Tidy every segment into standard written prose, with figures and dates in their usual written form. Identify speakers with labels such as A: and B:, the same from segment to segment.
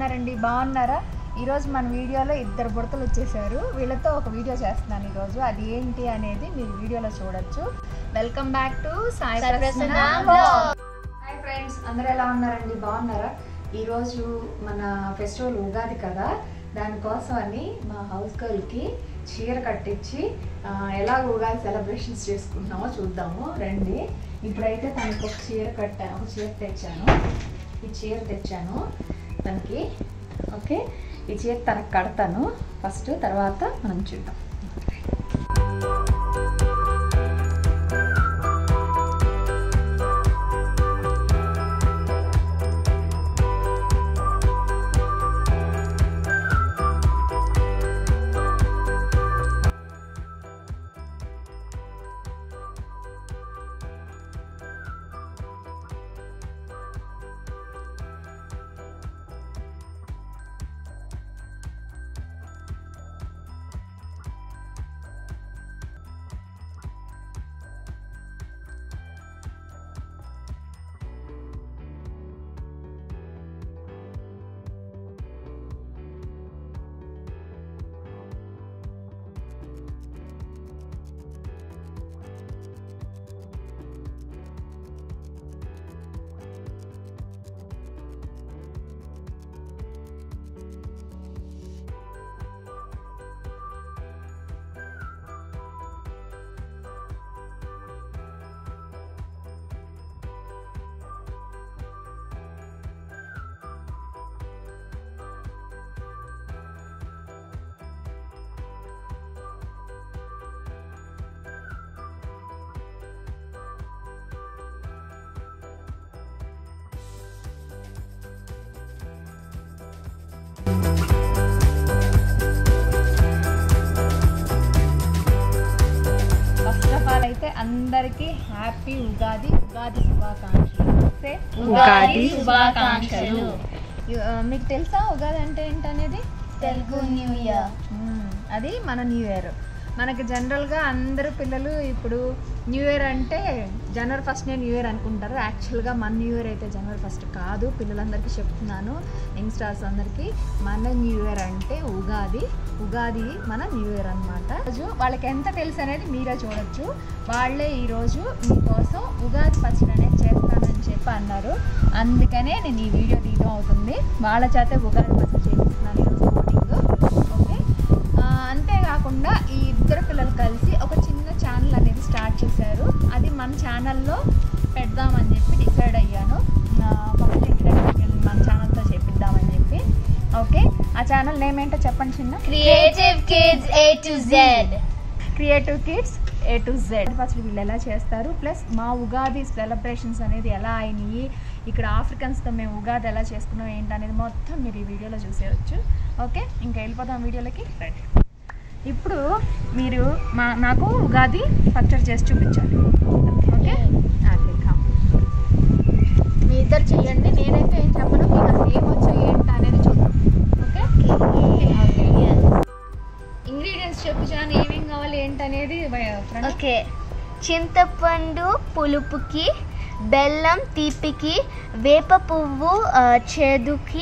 A: ఉన్నారండి? బాగున్నారా? ఈరోజు మన వీడియోలో ఇద్దరు బుడతలు వచ్చేసారు. వీళ్ళతో ఒక వీడియో చేస్తున్నాను ఈరోజు. అది ఏంటి అనేది మీరు వీడియోలో చూడొచ్చు. Welcome back to Sai Prasanna vlogs. Hi friends, అందరూ ఎలా ఉన్నారండి? బాగున్నారా? ఈరోజు మన ఫెస్టివల్ ఉగాది కదా, దానికోసం అని మా హౌస్ గర్ల్కి చీర కట్టించి ఎలా ఉగాది సెలబ్రేషన్స్ చేసుకుంటున్నామో చూద్దాము రండి. ఇప్పుడైతే తనకి ఒక చీర తెచ్చాను. ఈ చీర తెచ్చాను తనకి. ఓకే, ఈ చీర తనకు కడతాను ఫస్ట్, తర్వాత మనం చూద్దాం. ఫస్ట్ ఆఫ్ ఆల్ అయితే అందరికీ హ్యాపీ ఉగాది శుభాకాంక్షలు. మీకు తెలుసా ఉగాది అంటే ఏంటనేది?
B: Telugu new year.
A: అది మన న్యూ ఇయర్. మనకి జనరల్గా అందరు పిల్లలు ఇప్పుడు న్యూ ఇయర్ అంటే జనవరి 1నే న్యూ ఇయర్ అనుకుంటారు. యాక్చువల్గా మన న్యూ ఇయర్ అయితే జనవరి 1 కాదు. పిల్లలందరికీ చెప్తున్నాను, యంగ్స్టర్స్ అందరికీ, మన న్యూ ఇయర్ అంటే ఉగాది మన న్యూ ఇయర్ అనమాట. రోజు వాళ్ళకి ఎంత తెలుసు అనేది మీరే చూడొచ్చు. వాళ్ళే ఈరోజు మీకోసం ఉగాది పచ్చడి అనేది చేస్తానని చెప్పి అన్నారు. అందుకనే నేను ఈ వీడియో తీయడం అవుతుంది. వాళ్ళ చేత ఉగాది పచ్చడి చేపిస్తున్నాను ఈరోజు మార్నింగ్. ఓకే, అంతేకాకుండా ఈ ఇద్దరు పిల్లలు కలిసి ఒక చిన్న ఛానల్ అనేది స్టార్ట్ చేశారు. అది మన ఛానల్లో పెడదామని చెప్పి డిసైడ్ అయ్యాను. ఫస్ట్ ఇంట్రడక్షన్ మన ఛానల్తో చేపిద్దామని చెప్పి. ఓకే, ఆ ఛానల్ నేమ్ ఏంటో చెప్పండి చిన్న.
B: Creative kids A to Z.
A: Creative kids A to Z. First వీళ్ళు ఎలా చేస్తారు, ప్లస్ మా ఉగాది సెలబ్రేషన్స్ అనేది ఎలా అయినాయి, ఇక్కడ ఆఫ్రికన్స్తో మేము ఉగాది ఎలా చేసుకున్నాం ఏంటనేది మొత్తం మీరు ఈ వీడియోలో చూసేయచ్చు. ఓకే, ఇంకా వెళ్ళిపోదాం వీడియోలకి. రైట్, ఇప్పుడు మీరు నాకు ఉగాది పచ్చడి చేసి చూపించాలి. ఓకే, మీ ఇద్దరు చెయ్యండి, నేనైతే ఏం చెప్పను, మీకు అసలు ఏమొచ్చో ఏంటి అనేది చూద్దాం. ఓకే, ఇంగ్రీడియంట్స్ చెప్పాను, ఏమేం కావాలి ఏంటనేది.
B: ఓకే, చింతపండు పులుపుకి, బెల్లం తీపికి, వేప పువ్వు చేదుకి,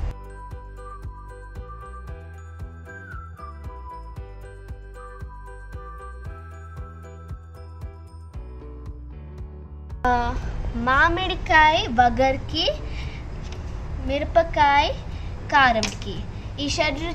B: మామిడికాయ వగర్కి, మిరపకాయ కారంకి. ఈ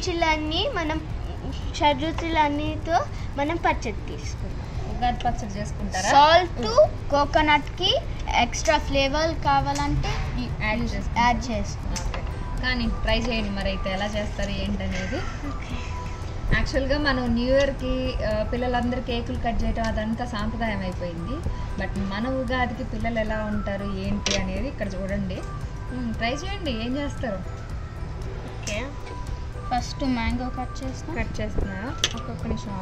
B: షడ్రుచులన్నీతో మనం పచ్చడి తీసుకుంటాం.
A: ఉగాది పచ్చడి చేసుకుంటారా?
B: సాల్ట్, కోకోనట్కి ఎక్స్ట్రా ఫ్లేవర్ కావాలంటే యాడ్ చేసుకుంటాం.
A: కానీ ట్రై చేయండి మరి అయితే ఎలా చేస్తారు ఏంటనేది. యాక్చువల్గా మనం న్యూ ఇయర్కి పిల్లలందరూ కేకులు కట్ చేయడం అదంతా సాంప్రదాయం అయిపోయింది. బట్ మన ఉగాదికి పిల్లలు ఎలా ఉంటారు ఏంటి అనేది ఇక్కడ చూడండి. ట్రై చేయండి, ఏం చేస్తారు.
B: ఓకే, ఫస్ట్ మ్యాంగో కట్
A: చేస్తున్నా. ఒక్కొక్క నిమిషం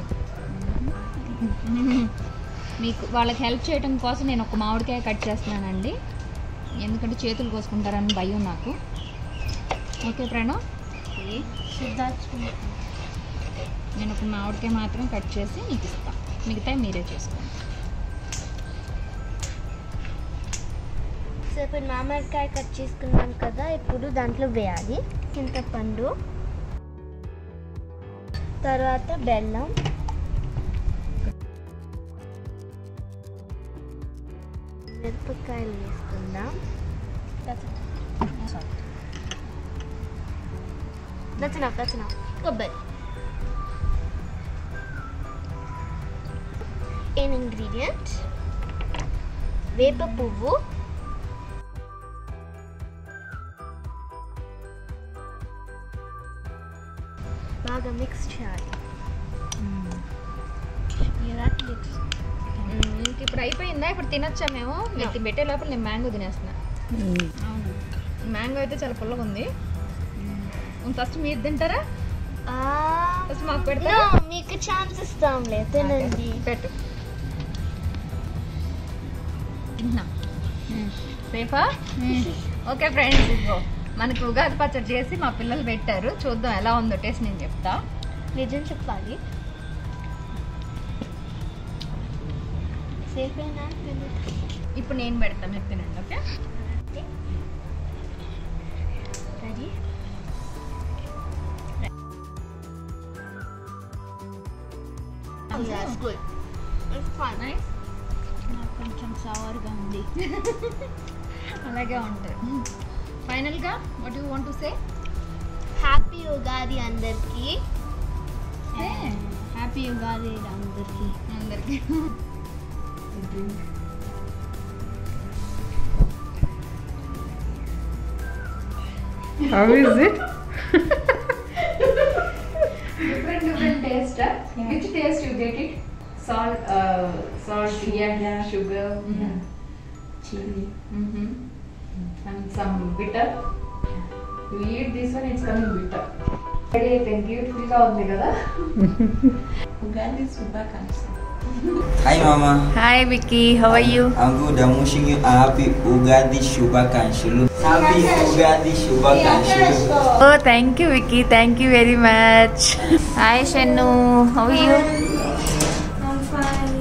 A: మీకు వాళ్ళకి హెల్ప్ చేయడం కోసం నేను ఒక మామిడికాయ కట్ చేస్తున్నానండి. ఎందుకంటే చేతులు కోసుకుంటారని భయం నాకు. ఓకే ప్రణవ్, నేను ఒక మామిడికాయ మాత్రం కట్ చేసి మీకు ఇస్తాను, మిగతా మీరే చేసుకోండి.
B: సో ఇప్పుడు మామిడికాయ కట్ చేసుకున్నాం కదా, ఇప్పుడు దాంట్లో వేయాలి చింతపండు, తర్వాత బెల్లం, మిరపకాయలు వేసుకుందాం, దచ్చన కొబ్బరి. ఏం ఇంగ్రీడియంట్ వేప పువ్వు, బాగా మిక్స్ చేయాలి.
A: ఇప్పుడు అయిపోయిందా? ఇప్పుడు తినొచ్చా మేము? పెట్టే లోపల నేను మ్యాంగో తినేస్తున్నా.
B: అవును,
A: మ్యాంగో అయితే చాలా పుల్లగా ఉంది. ఫస్ట్ మీరు తింటారా? ఫస్ట్ మాకు పెడతారా?
B: మీకు ఛాన్స్ ఇస్తాంలే, తినండి.
A: పెట్టు. సేఫా? ఓకే ఫ్రెండ్స్, ఇదిగో మనకు ఉగాది పచ్చడి చేసి మా పిల్లలు పెట్టారు. చూద్దాం ఎలా ఉందో టేస్ట్. నేను చెప్తా.
B: నిజం చెప్పాలి. సేఫ్ అయినా
A: ఇప్పుడు నేను పెడతాను, మీరు తినండి. Okay,
B: ready? నాకు కొంచెం సవర్గా ఉంది.
A: అలాగే ఉంటుంది. ఫైనల్గా what you want to say?
B: Happy Ugadi అందరికి. హ్యాపీ ఉగాది అందరికి.
A: How is it? different taste. Which taste you get it? Salt, yeah, sugar, chili, and some bitter. You eat this one, it's coming bitter. Very beautiful ga undi kada. Ugadi Shubhakankshalu.
C: Hi Mama.
A: Hi Vicky, how are you?
C: I'm good. I'm wishing you a happy Ugadi Shubhakankshalu. Happy Ugadi Shubhakankshalu.
A: Oh, thank you Vicky, thank you very much. Hi Shenu, how are you?
B: I'm fine.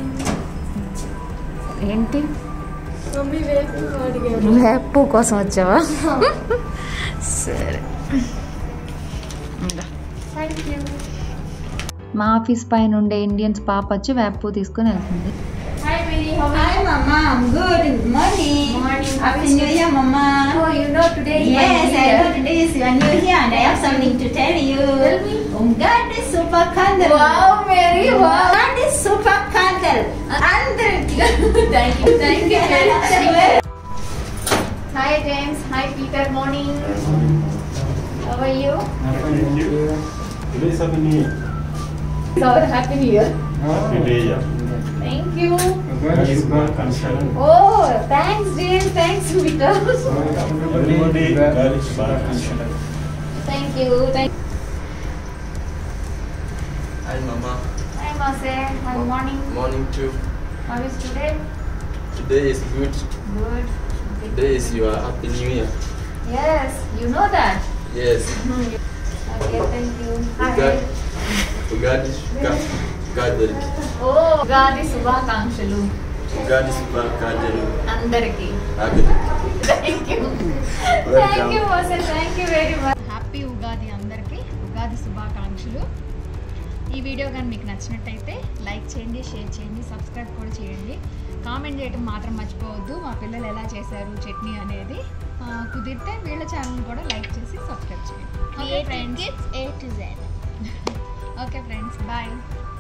A: ఏంటి
B: mummy వేపు అడిగారు.
A: వేపు కోసం వచ్చావా? సరే,
B: thank you.
A: మా office పైన ఉండే ఇండియన్స్ పాప వచ్చి వేపు తీసుకొని వెళ్తుంది.
B: Hi Billy, how are
D: Hi Mama, I'm good. Good morning.
B: Morning.
D: Happy New Year Mama.
B: Oh, you know today is
D: Yes,
B: my
D: I
B: New
D: know today is your New Year and I have something to tell you.
B: Tell me.
D: Ugadi super candle.
B: Wow, Mary, wow.
D: Ugadi super candle.
B: Thank you very much. Hi James, hi Peter, morning. How are you?
E: Today is Happy New Year.
B: So happy New Year.
E: Happy New Year.
B: Thank you.
E: Ugadi Shubhakankshalu.
B: Oh, thanks James, thanks Peter.
E: Everybody, Ugadi Shubhakankshalu.
B: Thank you.
C: Hi Mama.
B: Hi Maasai, good morning.
C: Morning too.
B: How is today?
C: Today is good.
B: Good.
C: Today is your Happy New Year.
B: Yes, you know that.
C: Yes.
B: Okay, thank you.
C: Ugadi Shubhakankshalu.
B: Oh, Ugadi Shubhakankshalu.
C: Ugadi Shubhakankshalu.
B: Andariki. Thank you. Thank you, Maasai. Thank you very much.
A: Happy Ugadi అందరికీ. ఉగాది శుభాకాంక్షలు. ఈ video కానీ మీకు నచ్చినట్టయితే like చేయండి, share చేయండి, subscribe కూడా చేయండి. కామెంట్ చేయడం మాత్రం మర్చిపోవద్దు. మా పిల్లలు ఎలా చేశారు చట్నీ అనేది. కుదిరితే వీళ్ళ ఛానల్ కూడా లైక్ చేసి సబ్స్క్రైబ్ చేయండి. Okay friends.
B: A to Z.
A: Okay friends, bye.